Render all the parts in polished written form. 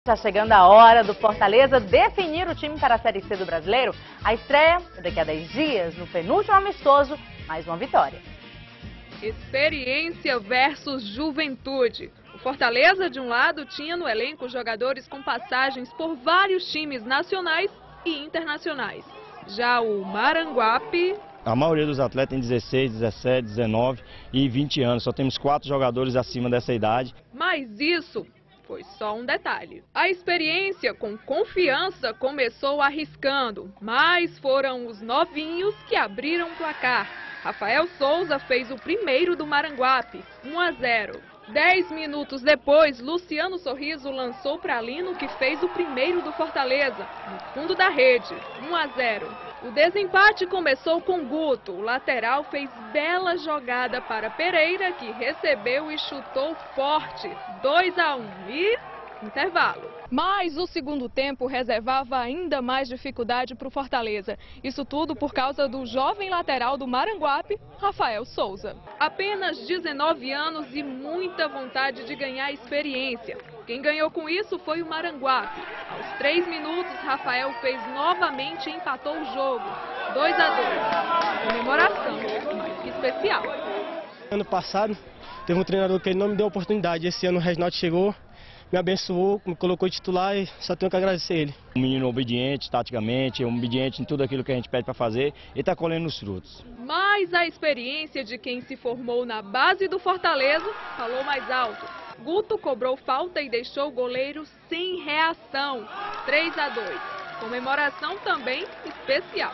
Está chegando a hora do Fortaleza definir o time para a Série C do Brasileiro. A estreia é daqui a 10 dias, no penúltimo amistoso, mais uma vitória. Experiência versus juventude. O Fortaleza, de um lado, tinha no elenco jogadores com passagens por vários times nacionais e internacionais. Já o Maranguape... A maioria dos atletas tem 16, 17, 19 e 20 anos. Só temos 4 jogadores acima dessa idade. Mas isso foi só um detalhe. A experiência com confiança começou arriscando, mas foram os novinhos que abriram o placar. Rafael Souza fez o primeiro do Maranguape, 1-0. 10 minutos depois, Luciano Sorriso lançou para Lino, que fez o primeiro do Fortaleza, no fundo da rede, 1-0. O desempate começou com Guto. O lateral fez bela jogada para Pereira, que recebeu e chutou forte, 2-1 e intervalo. Mas o segundo tempo reservava ainda mais dificuldade para o Fortaleza. Isso tudo por causa do jovem lateral do Maranguape, Rafael Souza. Apenas 19 anos e muita vontade de ganhar experiência. Quem ganhou com isso foi o Maranguape. Aos 3 minutos, Rafael fez novamente e empatou o jogo, 2-2. Comemoração mais que especial. Ano passado, teve um treinador que ele não me deu oportunidade. Esse ano o Reginaldo chegou, me abençoou, me colocou titular e só tenho que agradecer ele. Um menino obediente taticamente, obediente em tudo aquilo que a gente pede para fazer e está colhendo os frutos. Mas a experiência de quem se formou na base do Fortaleza falou mais alto. Guto cobrou falta e deixou o goleiro sem reação, 3-2. Comemoração também especial.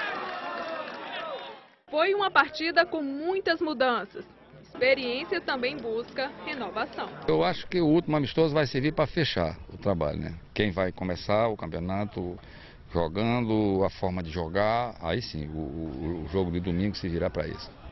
Foi uma partida com muitas mudanças. Experiência também busca renovação. Eu acho que o último amistoso vai servir para fechar o trabalho, né? Quem vai começar o campeonato jogando, a forma de jogar, aí sim, o jogo de domingo se virá para isso.